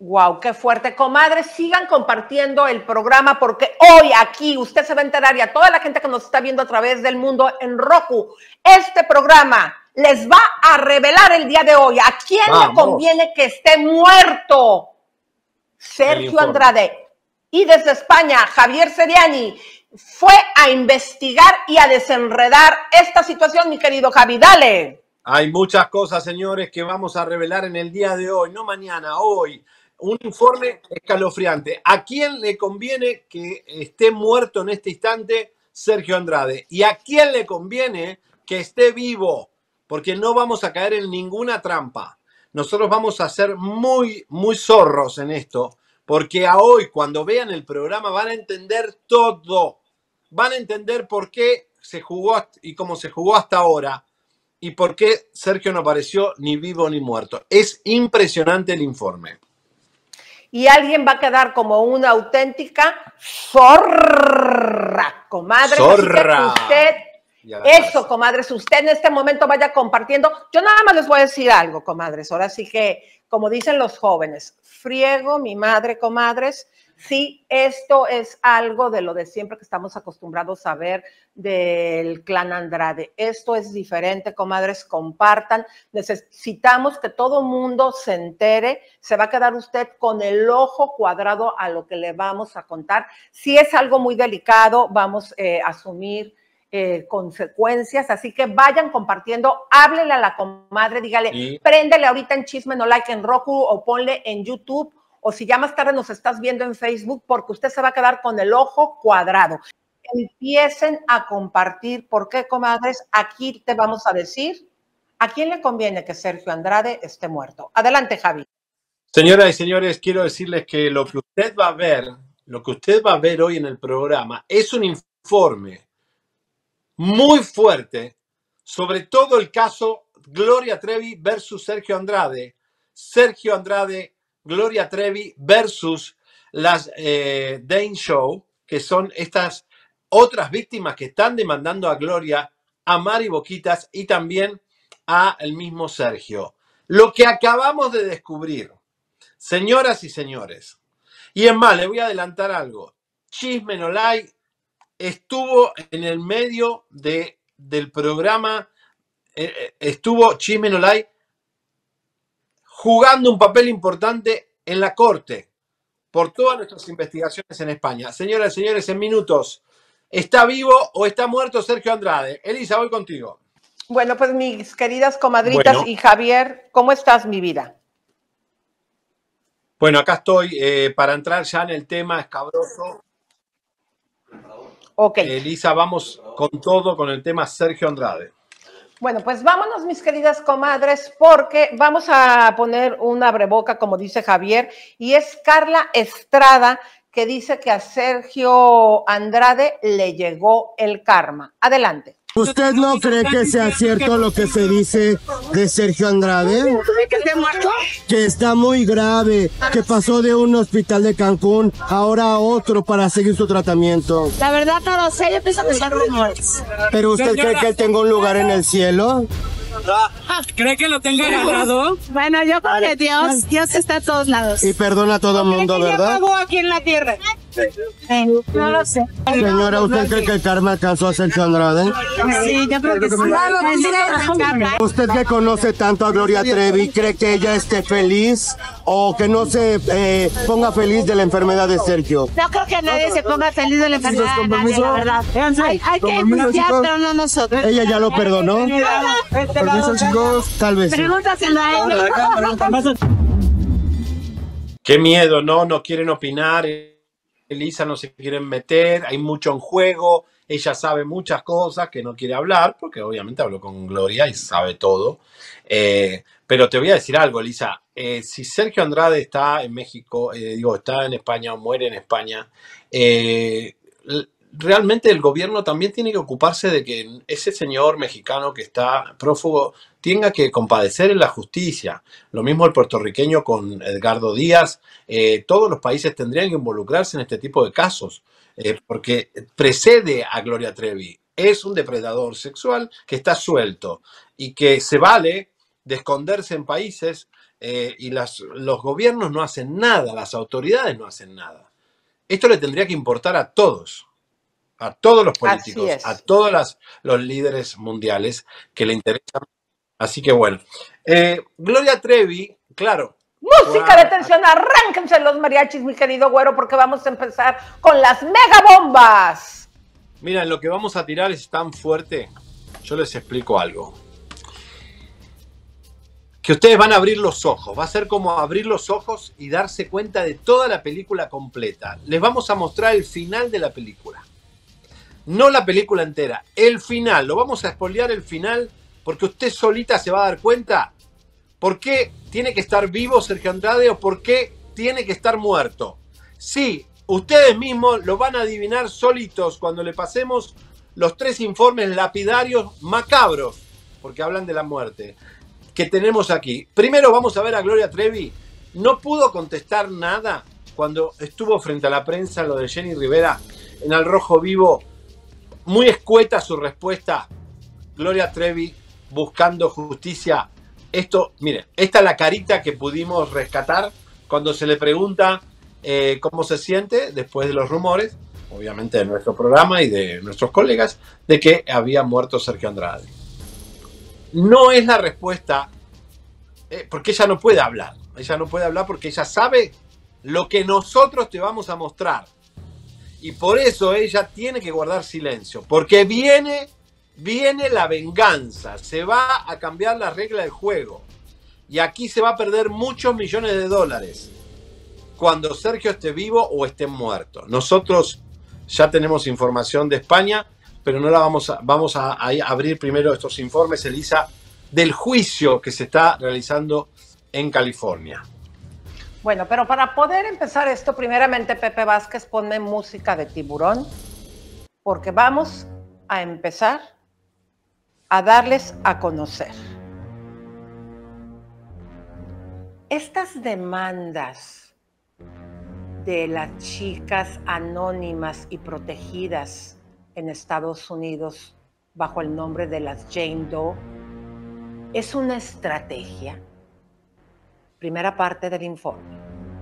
Wow, qué fuerte. Comadres, sigan compartiendo el programa porque hoy aquí usted se va a enterar y a toda la gente que nos está viendo a través del mundo en Roku, este programa les va a revelar el día de hoy a quién le conviene que esté muerto. Sergio Andrade. Y desde España, Javier Seriani fue a investigar y a desenredar esta situación, mi querido Javi. Dale. Hay muchas cosas, señores, que vamos a revelar en el día de hoy, no mañana, hoy. Un informe escalofriante. ¿A quién le conviene que esté muerto en este instante Sergio Andrade? ¿Y a quién le conviene que esté vivo? Porque no vamos a caer en ninguna trampa. Nosotros vamos a ser muy, muy zorros en esto, porque a hoy, cuando vean el programa, van a entender todo. Van a entender por qué se jugó y cómo se jugó hasta ahora y por qué Sergio no apareció ni vivo ni muerto. Es impresionante el informe. Y alguien va a quedar como una auténtica zorra, comadre. Zorra. Usted, eso, comadres, usted en este momento vaya compartiendo. Yo nada más les voy a decir algo, comadres. Ahora sí que, como dicen los jóvenes, friego mi madre, comadres. Sí, esto es algo de lo de siempre que estamos acostumbrados a ver del clan Andrade. Esto es diferente, comadres, compartan. Necesitamos que todo mundo se entere. Se va a quedar usted con el ojo cuadrado a lo que le vamos a contar. Si es algo muy delicado, vamos a asumir consecuencias, así que vayan compartiendo, háblele a la comadre, dígale, préndele ahorita en Chisme No Like en Roku o ponle en YouTube, o si ya más tarde nos estás viendo en Facebook, porque usted se va a quedar con el ojo cuadrado. Empiecen a compartir, ¿por qué, comadres? Aquí te vamos a decir a quién le conviene que Sergio Andrade esté muerto. Adelante, Javi. Señoras y señores, quiero decirles que lo que usted va a ver hoy en el programa es un informe muy fuerte sobre todo el caso Gloria Trevi versus Sergio Andrade. Sergio Andrade, Gloria Trevi versus las Dane Show, que son estas otras víctimas que están demandando a Gloria, a Mari Boquitas y también a el mismo Sergio. Lo que acabamos de descubrir, señoras y señores, y es más, le voy a adelantar algo. Chisme No Like estuvo en el medio del programa, estuvo Chisme No Like jugando un papel importante en la corte por todas nuestras investigaciones en España. Señoras y señores, en minutos, ¿está vivo o está muerto Sergio Andrade? Elisa, voy contigo. Bueno, pues mis queridas comadritas y Javier, ¿cómo estás, mi vida? Bueno, acá estoy para entrar ya en el tema escabroso. Ok. Elisa, vamos con todo con el tema Sergio Andrade. Bueno, pues vámonos, mis queridas comadres, porque vamos a poner un abreboca, como dice Javier, y es Carla Estrada, que dice que a Sergio Andrade le llegó el karma. Adelante. ¿Usted no cree que sea cierto lo que se dice de Sergio Andrade? ¿Que esté muerto? Que está muy grave, que pasó de un hospital de Cancún ahora a otro para seguir su tratamiento. La verdad no lo sé, yo pienso que son rumores. ¿Pero usted cree que él tenga un lugar en el cielo? ¿Cree que lo tenga agarrado? Bueno, yo creo que Dios está a todos lados. Y perdona a todo el mundo, ¿verdad? ¿Qué aquí en la tierra? No lo sé. Señora, ¿usted cree que el karma alcanzó a Sergio Andrade? Sí, yo creo que sí. ¿Usted que conoce tanto a Gloria Trevi, cree que ella esté feliz o que no se ponga feliz de la enfermedad de Sergio? No creo que nadie se ponga feliz de la enfermedad de nadie, la verdad. Hay que denunciar, pero no nosotros. ¿Ella ya lo perdonó? Permiso, chicos. Tal vez. Pregúntaselo a él. Qué miedo, ¿no? No quieren opinar. Elisa no se quieren meter, hay mucho en juego, ella sabe muchas cosas que no quiere hablar, porque obviamente habló con Gloria y sabe todo. Pero te voy a decir algo, Elisa, si Sergio Andrade está en México, está en España o muere en España, realmente el gobierno también tiene que ocuparse de que ese señor mexicano que está prófugo tenga que compadecer en la justicia. Lo mismo el puertorriqueño con Edgardo Díaz. Todos los países tendrían que involucrarse en este tipo de casos, porque precede a Gloria Trevi. Es un depredador sexual que está suelto y que se vale de esconderse en países y los gobiernos no hacen nada, las autoridades no hacen nada. Esto le tendría que importar a todos los políticos, a todos los líderes mundiales que le interesan. Así que bueno, Gloria Trevi, claro. Música de tensión, arránquense los mariachis, mi querido güero, porque vamos a empezar con las megabombas. Mira, lo que vamos a tirar es tan fuerte, yo les explico algo. Que ustedes van a abrir los ojos, va a ser como abrir los ojos y darse cuenta de toda la película completa. Les vamos a mostrar el final de la película. No la película entera, el final. Lo vamos a spoilear el final porque usted solita se va a dar cuenta por qué tiene que estar vivo Sergio Andrade o por qué tiene que estar muerto. Sí, ustedes mismos lo van a adivinar solitos cuando le pasemos los 3 informes lapidarios macabros, porque hablan de la muerte, que tenemos aquí. Primero vamos a ver a Gloria Trevi. No pudo contestar nada cuando estuvo frente a la prensa, lo de Jenny Rivera, en Al Rojo Vivo. Muy escueta su respuesta. Gloria Trevi buscando justicia. Esto, miren, esta es la carita que pudimos rescatar cuando se le pregunta cómo se siente después de los rumores, obviamente de nuestro programa y de nuestros colegas, de que había muerto Sergio Andrade. No es la respuesta, porque ella no puede hablar. Ella no puede hablar porque ella sabe lo que nosotros te vamos a mostrar. Y por eso ella tiene que guardar silencio. Porque viene la venganza. Se va a cambiar la regla del juego. Y aquí se va a perder muchos millones de dólares cuando Sergio esté vivo o esté muerto. Nosotros ya tenemos información de España, pero no la vamos a abrir primero estos informes, Elisa, del juicio que se está realizando en California. Bueno, pero para poder empezar esto, primeramente, Pepe Vázquez, ponme música de Tiburón, porque vamos a empezar a darles a conocer. Estas demandas de las chicas anónimas y protegidas en Estados Unidos bajo el nombre de las Jane Doe es una estrategia. Primera parte del informe.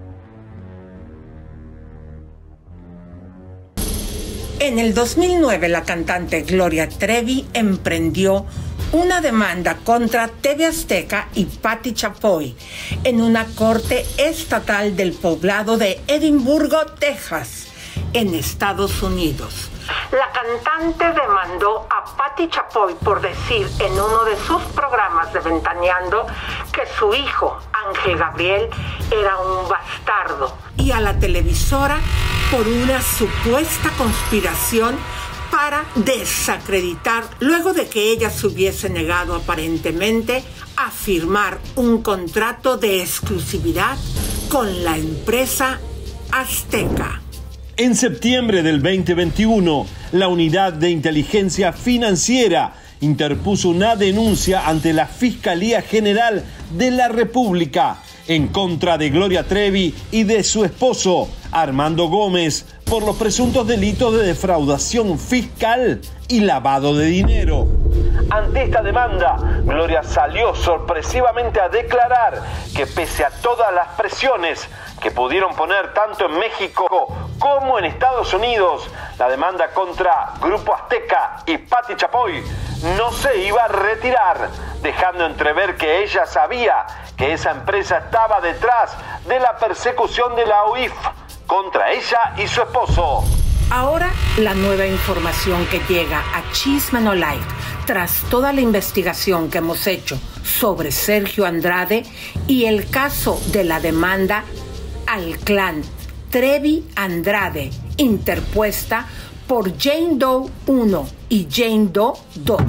En el 2009, la cantante Gloria Trevi emprendió una demanda contra TV Azteca y Patti Chapoy en una corte estatal del poblado de Edimburgo, Texas, en Estados Unidos. La cantante demandó a Patti Chapoy por decir en uno de sus programas de Ventaneando que su hijo, Ángel Gabriel, era un bastardo. Y a la televisora por una supuesta conspiración para desacreditar, luego de que ella se hubiese negado aparentemente a firmar un contrato de exclusividad con la empresa Azteca. En septiembre del 2021, la Unidad de Inteligencia Financiera interpuso una denuncia ante la Fiscalía General de la República en contra de Gloria Trevi y de su esposo, Armando Gómez, por los presuntos delitos de defraudación fiscal y lavado de dinero. Ante esta demanda, Gloria salió sorpresivamente a declarar que pese a todas las presiones que pudieron poner tanto en México como en Estados Unidos, la demanda contra Grupo Azteca y Patti Chapoy no se iba a retirar, dejando entrever que ella sabía que esa empresa estaba detrás de la persecución de la UIF contra ella y su esposo. Ahora la nueva información que llega a Chisme No Like tras toda la investigación que hemos hecho sobre Sergio Andrade y el caso de la demanda al clan Trevi Andrade interpuesta por Jane Doe 1 y Jane Doe 2.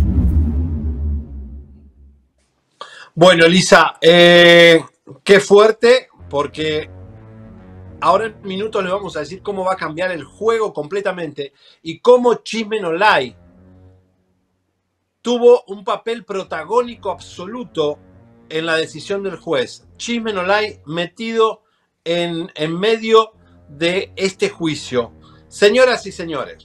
Bueno, Elisa, qué fuerte, porque ahora en minutos le vamos a decir cómo va a cambiar el juego completamente y cómo Chisme No Like tuvo un papel protagónico absoluto en la decisión del juez. Chisme No Like metido en medio de este juicio. Señoras y señores.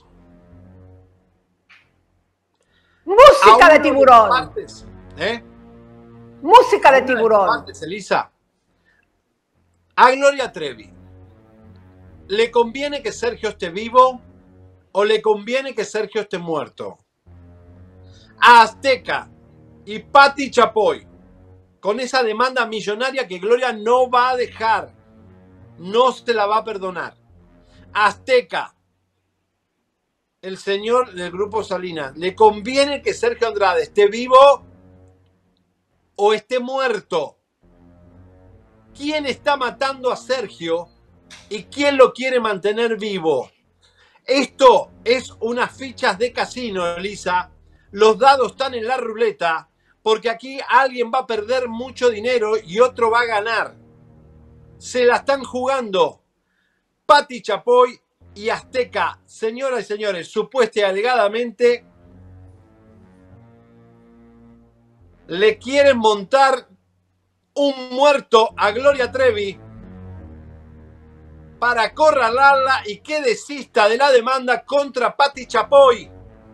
Música de Tiburón. Música de tiburón. Elisa, a Gloria Trevi, ¿le conviene que Sergio esté vivo o le conviene que Sergio esté muerto? A Azteca y Pati Chapoy, con esa demanda millonaria que Gloria no va a dejar, no se la va a perdonar. Azteca, el señor del Grupo Salinas, ¿le conviene que Sergio Andrade esté vivo o esté muerto? ¿Quién está matando a Sergio y quién lo quiere mantener vivo? Esto es unas fichas de casino, Elisa. Los dados están en la ruleta porque aquí alguien va a perder mucho dinero y otro va a ganar. Se la están jugando Pati Chapoy y Azteca. Señoras y señores, supuesta y alegadamente le quieren montar un muerto a Gloria Trevi para acorralarla y que desista de la demanda contra Pati Chapoy.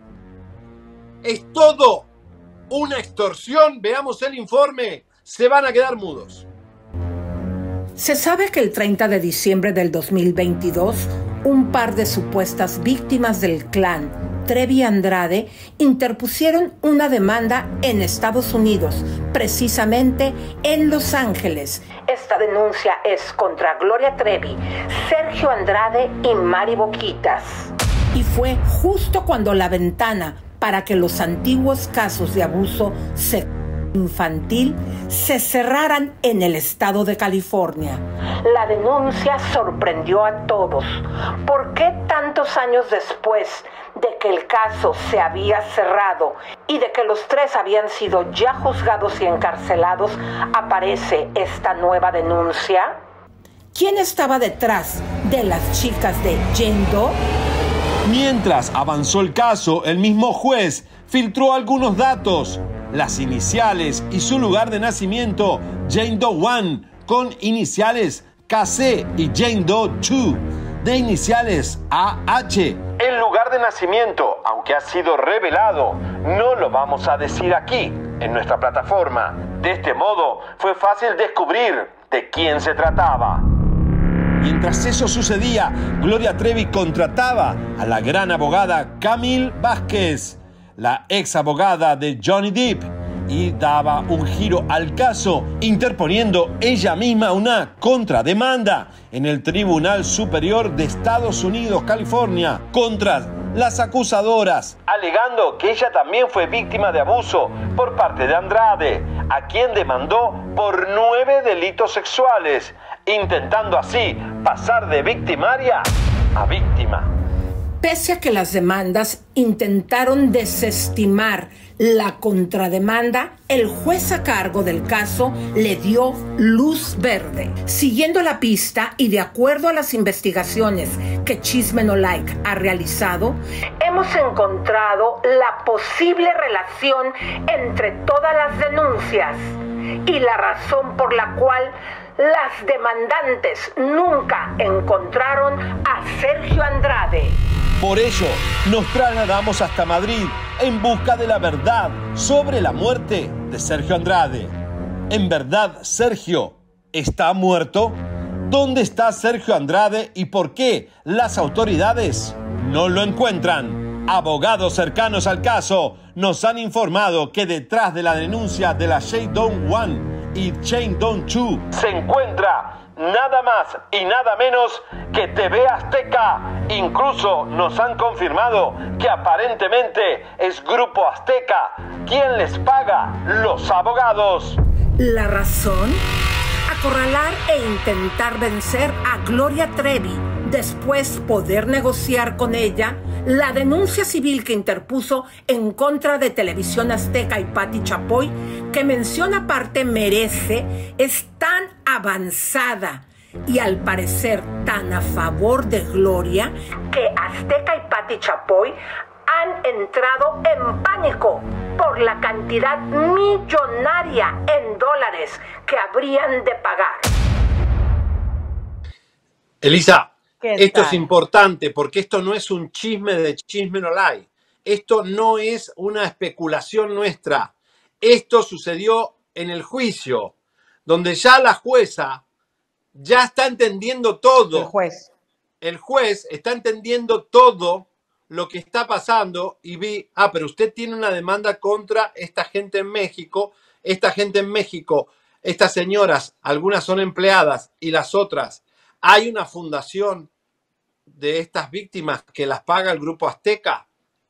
Es todo una extorsión. Veamos el informe. Se van a quedar mudos. Se sabe que el 30 de diciembre del 2022, un par de supuestas víctimas del clan Trevi Andrade interpusieron una demanda en Estados Unidos, precisamente en Los Ángeles. Esta denuncia es contra Gloria Trevi, Sergio Andrade y Mari Boquitas. Y fue justo cuando la ventana para que los antiguos casos de abuso infantil se cerraran en el estado de California. La denuncia sorprendió a todos. ¿Por qué tantos años después de que el caso se había cerrado y de que los tres habían sido ya juzgados y encarcelados, aparece esta nueva denuncia? ¿Quién estaba detrás de las chicas de Jane Doe? Mientras avanzó el caso, el mismo juez filtró algunos datos, las iniciales y su lugar de nacimiento, Jane Doe 1, con iniciales KC, y Jane Doe 2, de iniciales AH. El lugar de nacimiento, aunque ha sido revelado, no lo vamos a decir aquí, en nuestra plataforma. De este modo, fue fácil descubrir de quién se trataba. Mientras eso sucedía, Gloria Trevi contrataba a la gran abogada Camille Vázquez, la ex abogada de Johnny Depp, y daba un giro al caso, interponiendo ella misma una contrademanda en el Tribunal Superior de Estados Unidos, California, contra las acusadoras, alegando que ella también fue víctima de abuso por parte de Andrade, a quien demandó por 9 delitos sexuales, intentando así pasar de victimaria a víctima. Pese a que las demandas intentaron desestimar la contrademanda, el juez a cargo del caso le dio luz verde. Siguiendo la pista y de acuerdo a las investigaciones que Chisme No Like ha realizado, hemos encontrado la posible relación entre todas las denuncias y la razón por la cual las demandantes nunca encontraron a Sergio Andrade. Por ello, nos trasladamos hasta Madrid en busca de la verdad sobre la muerte de Sergio Andrade. ¿En verdad Sergio está muerto? ¿Dónde está Sergio Andrade y por qué las autoridades no lo encuentran? Abogados cercanos al caso nos han informado que detrás de la denuncia de la Jane Doe 1 y Jane Doe 2 se encuentra nada más y nada menos que TV Azteca. Incluso nos han confirmado que aparentemente es Grupo Azteca quien les paga los abogados. ¿La razón? Acorralar e intentar vencer a Gloria Trevi, después poder negociar con ella la denuncia civil que interpuso en contra de Televisión Azteca y Pati Chapoy, que mención aparte merece, es tan avanzada y al parecer tan a favor de Gloria que Azteca y Pati Chapoy han entrado en pánico por la cantidad millonaria en dólares que habrían de pagar. Elisa, esto es importante porque esto no es un chisme de Chisme No Like. Esto no es una especulación nuestra. Esto sucedió en el juicio, donde ya la jueza ya está entendiendo todo. El juez está entendiendo todo lo que está pasando y vi, pero usted tiene una demanda contra esta gente en México. Esta gente en México, estas señoras, algunas son empleadas y las otras, hay una fundación de estas víctimas que las paga el Grupo Azteca.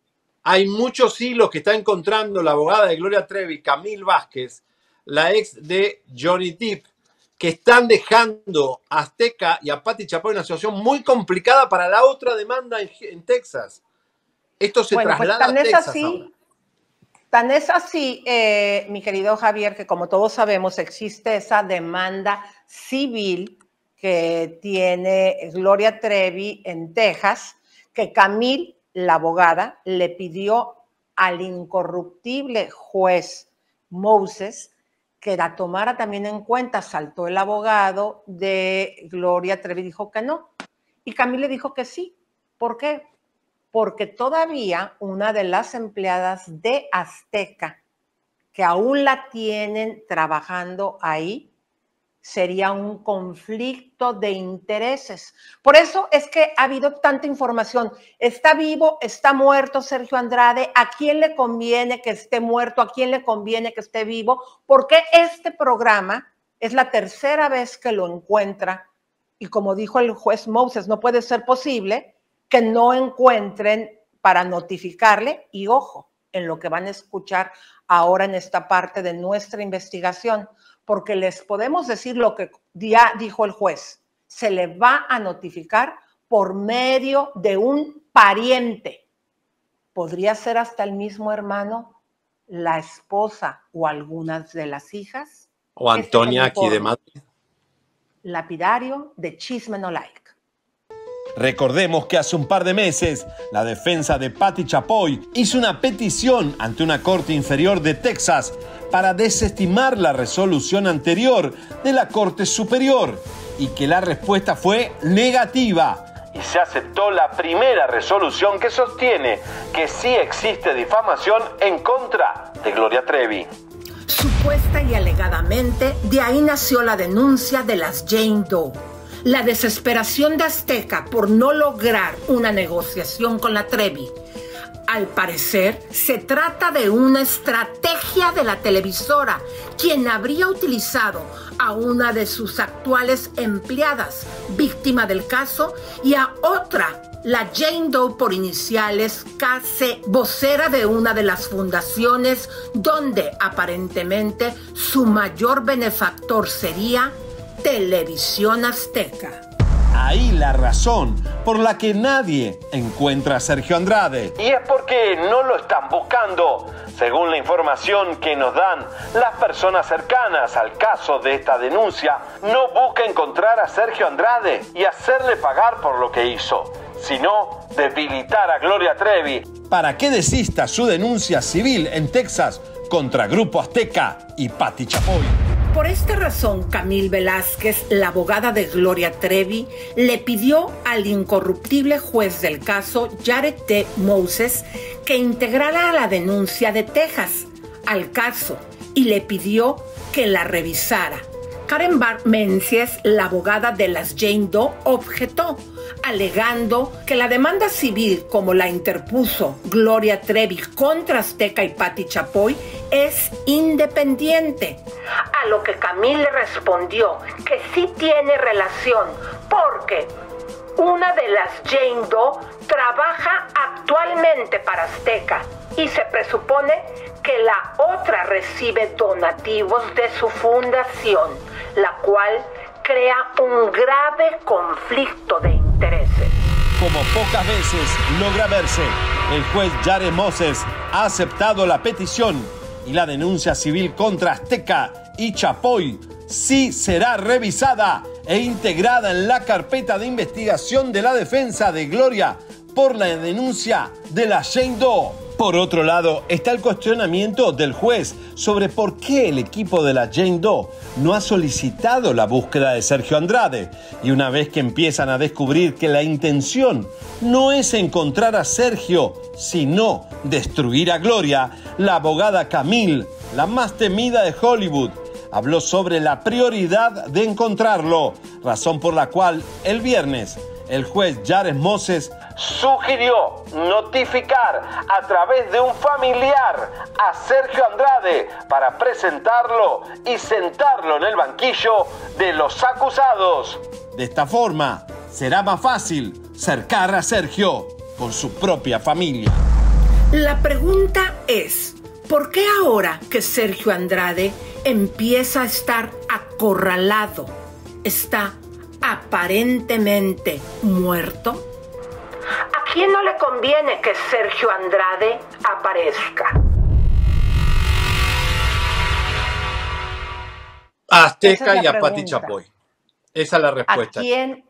Hay muchos hilos que está encontrando la abogada de Gloria Trevi, Camille Vázquez, la ex de Johnny Depp, que están dejando a Azteca y a Pati Chapoy en una situación muy complicada para la otra demanda en Texas. Esto se traslada a Texas ahora. Tan es así, mi querido Javier, que como todos sabemos existe esa demanda civil que tiene Gloria Trevi en Texas, que Camille, la abogada, le pidió al incorruptible juez Moses que la tomara también en cuenta. Saltó el abogado de Gloria Trevi, dijo que no. Y Camille le dijo que sí. ¿Por qué? Porque todavía una de las empleadas de Azteca, que aún la tienen trabajando ahí, sería un conflicto de intereses. Por eso es que ha habido tanta información. ¿Está vivo? ¿Está muerto Sergio Andrade? ¿A quién le conviene que esté muerto? ¿A quién le conviene que esté vivo? Porque este programa es la tercera vez que lo encuentra y como dijo el juez Moses, no puede ser posible que no encuentren para notificarle, y ojo, en lo que van a escuchar ahora en esta parte de nuestra investigación, porque les podemos decir lo que ya dijo el juez, se le va a notificar por medio de un pariente. Podría ser hasta el mismo hermano, la esposa o algunas de las hijas. O Antonia aquí de Madrid. Lapidario de Chisme No Like. Recordemos que hace un par de meses la defensa de Pati Chapoy hizo una petición ante una corte inferior de Texas para desestimar la resolución anterior de la Corte Superior y que la respuesta fue negativa. Y se aceptó la primera resolución que sostiene que sí existe difamación en contra de Gloria Trevi. Supuesta y alegadamente, de ahí nació la denuncia de las Jane Doe. La desesperación de Azteca por no lograr una negociación con la Trevi. Al parecer, se trata de una estrategia de la televisora, quien habría utilizado a una de sus actuales empleadas, víctima del caso, y a otra, la Jane Doe por iniciales KC, vocera de una de las fundaciones donde aparentemente su mayor benefactor sería Televisión Azteca. Ahí la razón por la que nadie encuentra a Sergio Andrade. Y es porque no lo están buscando. Según la información que nos dan las personas cercanas al caso de esta denuncia, no busca encontrar a Sergio Andrade y hacerle pagar por lo que hizo, sino debilitar a Gloria Trevi para que desista su denuncia civil en Texas contra Grupo Azteca y Pati Chapoy. Por esta razón, Camille Velázquez, la abogada de Gloria Trevi, le pidió al incorruptible juez del caso, Jared T. Moses, que integrara la denuncia de Texas al caso y le pidió que la revisara. Karen Barr Menzies, la abogada de las Jane Doe, objetó, alegando que la demanda civil, como la interpuso Gloria Trevi contra Azteca y Pati Chapoy, es independiente. A lo que Camille respondió que sí tiene relación, porque una de las Jane Doe trabaja actualmente para Azteca y se presupone que la otra recibe donativos de su fundación, la cual crea un grave conflicto de intereses. Como pocas veces logra verse, el juez Jared Moses ha aceptado la petición y la denuncia civil contra Azteca y Chapoy sí será revisada e integrada en la carpeta de investigación de la defensa de Gloria por la denuncia de la Jane Doe. Por otro lado, está el cuestionamiento del juez sobre por qué el equipo de la Jane Doe no ha solicitado la búsqueda de Sergio Andrade. Y una vez que empiezan a descubrir que la intención no es encontrar a Sergio, sino destruir a Gloria, la abogada Camille la más temida de Hollywood, habló sobre la prioridad de encontrarlo, razón por la cual el viernes el juez Jared Moses sugirió notificar a través de un familiar a Sergio Andrade para presentarlo y sentarlo en el banquillo de los acusados. De esta forma, será más fácil cercar a Sergio con su propia familia. La pregunta es, ¿por qué ahora que Sergio Andrade empieza a estar acorralado, está aparentemente muerto? ¿A quién no le conviene que Sergio Andrade aparezca? A Azteca y a Pati Chapoy. Esa es la respuesta. ¿A quién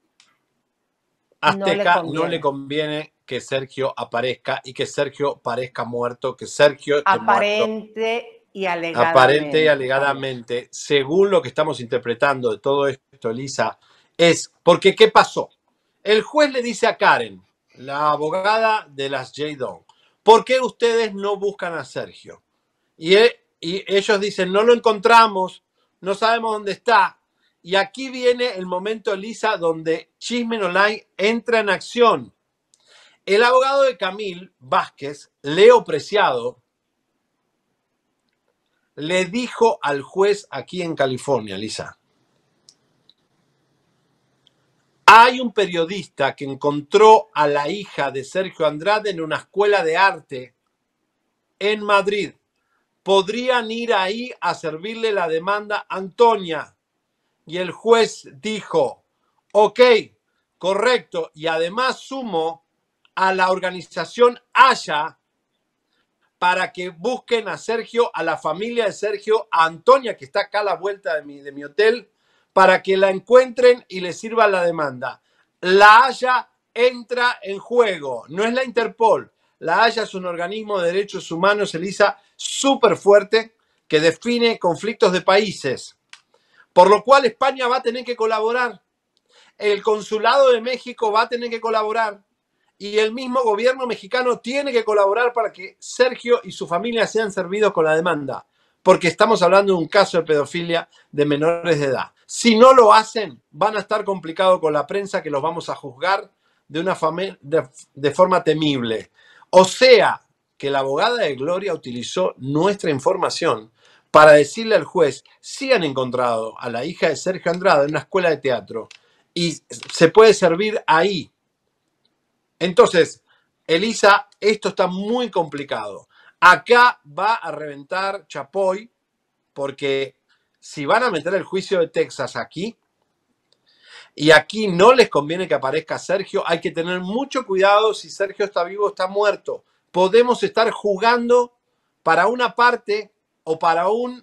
Azteca no le conviene que Sergio aparezca y que Sergio parezca muerto, que Sergio aparente y alegadamente. Aparente y alegadamente, según lo que estamos interpretando de todo esto, Elisa, es porque ¿qué pasó? El juez le dice a Karen, la abogada de las J-Don, ¿por qué ustedes no buscan a Sergio? Y ellos dicen, no lo encontramos, no sabemos dónde está. Y aquí viene el momento, Elisa, donde Chismen Online entra en acción. El abogado de Camil Vázquez, Leo Preciado, le dijo al juez aquí en California, Elisa, hay un periodista que encontró a la hija de Sergio Andrade en una escuela de arte en Madrid. Podrían ir ahí a servirle la demanda a Antonia. Y el juez dijo, ok, correcto. Y además sumó a la organización Haya para que busquen a Sergio, a la familia de Sergio, a Antonia, que está acá a la vuelta de mi hotel, para que la encuentren y le sirva la demanda. La Haya entra en juego, no es la Interpol. La Haya es un organismo de derechos humanos, Elisa, súper fuerte, que define conflictos de países. Por lo cual España va a tener que colaborar. El Consulado de México va a tener que colaborar. Y el mismo gobierno mexicano tiene que colaborar para que Sergio y su familia sean servidos con la demanda. Porque estamos hablando de un caso de pedofilia de menores de edad. Si no lo hacen, van a estar complicados con la prensa, que los vamos a juzgar de forma temible. O sea, que la abogada de Gloria utilizó nuestra información para decirle al juez, si han encontrado a la hija de Sergio Andrade en una escuela de teatro y se puede servir ahí. Entonces, Elisa, esto está muy complicado. Acá va a reventar Chapoy, porque si van a meter el juicio de Texas aquí, y aquí no les conviene que aparezca Sergio, hay que tener mucho cuidado si Sergio está vivo o está muerto. Podemos estar jugando para una parte o para un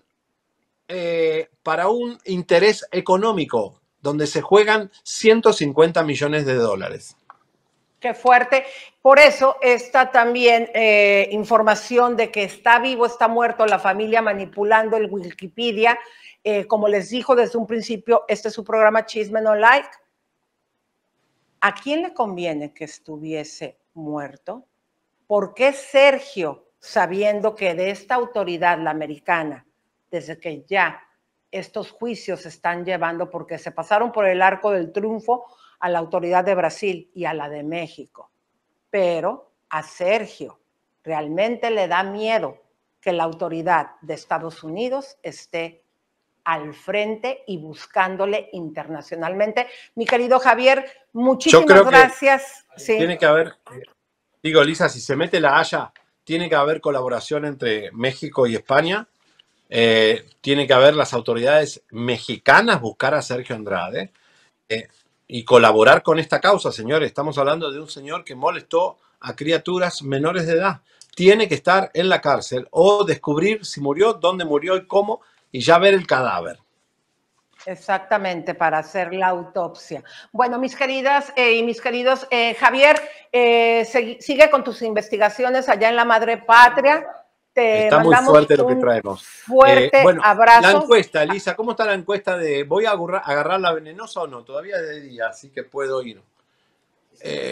interés económico, donde se juegan 150 millones de dólares. Qué fuerte. Por eso está también información de que está vivo, está muerto, la familia manipulando el Wikipedia. Como les dijo desde un principio, este es su programa Chisme No Like. ¿A quién le conviene que estuviese muerto? ¿Por qué Sergio, sabiendo que de esta autoridad, la americana, desde que ya estos juicios se están llevando, porque se pasaron por el arco del triunfo a la autoridad de Brasil y a la de México, pero a Sergio realmente le da miedo que la autoridad de Estados Unidos esté al frente y buscándole internacionalmente? Mi querido Javier, muchísimas gracias. Sí. Tiene que haber, digo, Lisa, si se mete la Haya, tiene que haber colaboración entre México y España. Tiene que haber las autoridades mexicanas buscar a Sergio Andrade y colaborar con esta causa, señores. Estamos hablando de un señor que molestó a criaturas menores de edad. Tiene que estar en la cárcel o descubrir si murió, dónde murió y cómo, y ya ver el cadáver. Exactamente, para hacer la autopsia. Bueno, mis queridas y mis queridos, Javier, sigue con tus investigaciones allá en la Madre Patria. Está muy fuerte lo que traemos. Fuerte abrazo. La encuesta, Elisa, ¿cómo está la encuesta de voy a agarrar la venenosa o no? Todavía es de día, así que puedo ir.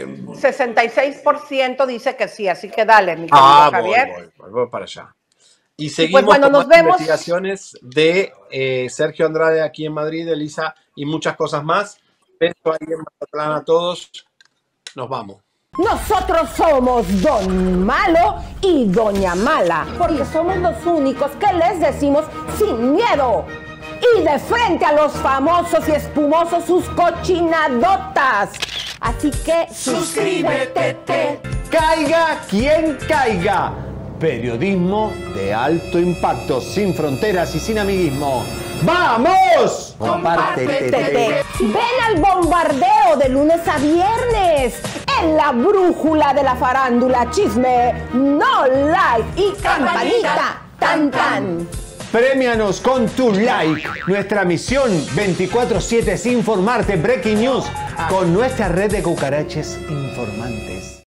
66% dice que sí, así que dale, mi querido Javier. Voy para allá. Y seguimos pues, bueno, con nos más vemos. investigaciones de Sergio Andrade aquí en Madrid, Elisa, y muchas cosas más. Beso ahí en Mazatlán a todos. Nos vamos. Nosotros somos Don Malo y Doña Mala, porque somos los únicos que les decimos sin miedo y de frente a los famosos y espumosos sus cochinadotas. Así que suscríbete. Caiga quien caiga. Periodismo de alto impacto, sin fronteras y sin amiguismo. ¡Vamos! Compártete. Ven al bombardeo de lunes a viernes en la brújula de la farándula, chisme, no like y campanita, tan tan. Premianos con tu like. Nuestra misión 24/7 es informarte. Breaking News con nuestra red de cucaraches informantes.